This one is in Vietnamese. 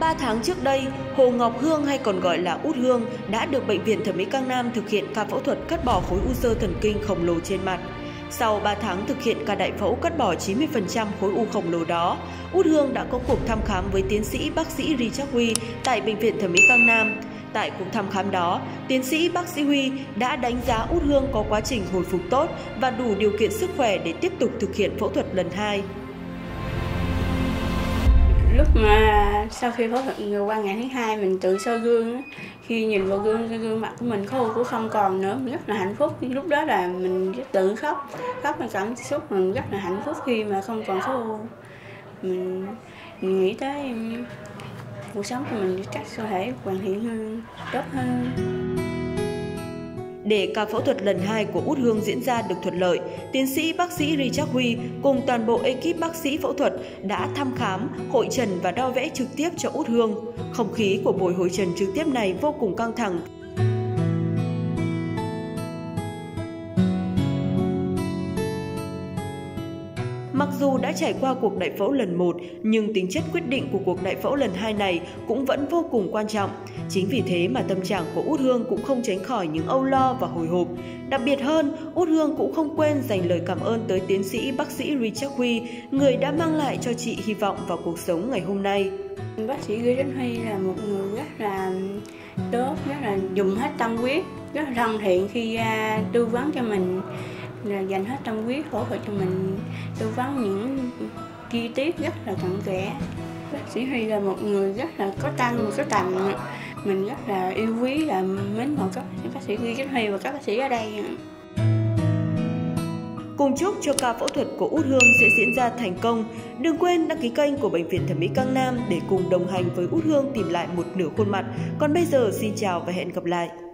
3 tháng trước đây, Hồ Ngọc Hương hay còn gọi là Út Hương đã được Bệnh viện Thẩm mỹ Kang Nam thực hiện ca phẫu thuật cắt bỏ khối u xơ thần kinh khổng lồ trên mặt. Sau 3 tháng thực hiện ca đại phẫu cắt bỏ 90% khối u khổng lồ đó, Út Hương đã có cuộc thăm khám với tiến sĩ bác sĩ Richard Huy tại Bệnh viện Thẩm mỹ Kang Nam. Tại cuộc thăm khám đó, tiến sĩ bác sĩ Huy đã đánh giá Út Hương có quá trình hồi phục tốt và đủ điều kiện sức khỏe để tiếp tục thực hiện phẫu thuật lần 2. Lúc mà sau khi phẫu thuật qua ngày thứ 2 mình tự soi gương, khi nhìn vào gương mặt của mình khối u cũng không còn nữa, mình rất là hạnh phúc. Lúc đó là mình tự khóc mà cảm xúc mình rất là hạnh phúc khi mà không còn khối u. Mình nghĩ tới cuộc sống của mình chắc có thể hoàn thiện hơn, tốt hơn. Để ca phẫu thuật lần 2 của Út Hương diễn ra được thuận lợi, tiến sĩ bác sĩ Richard Huy cùng toàn bộ ekip bác sĩ phẫu thuật đã thăm khám, hội chẩn và đo vẽ trực tiếp cho Út Hương. Không khí của buổi hội chẩn trực tiếp này vô cùng căng thẳng. Mặc dù đã trải qua cuộc đại phẫu lần 1, nhưng tính chất quyết định của cuộc đại phẫu lần 2 này cũng vẫn vô cùng quan trọng. Chính vì thế mà tâm trạng của Út Hương cũng không tránh khỏi những âu lo và hồi hộp. Đặc biệt hơn, Út Hương cũng không quên dành lời cảm ơn tới tiến sĩ bác sĩ Richard Huy, người đã mang lại cho chị hy vọng vào cuộc sống ngày hôm nay. Bác sĩ Richard Huy là một người rất là tốt, rất là dùng hết tâm huyết, rất là thân thiện khi tư vấn cho mình. Là dành hết tâm huyết phẫu thuật cho mình, tư vấn những chi tiết rất là cặn kẽ. Bác sĩ Huy là một người rất là có tâm và có tầm, mình rất là yêu quý và mến mộ các bác sĩ Huy và các bác sĩ ở đây. Cùng chúc cho ca phẫu thuật của Út Hương sẽ diễn ra thành công. Đừng quên đăng ký kênh của Bệnh viện Thẩm mỹ Kang Nam để cùng đồng hành với Út Hương tìm lại một nửa khuôn mặt. Còn bây giờ xin chào và hẹn gặp lại.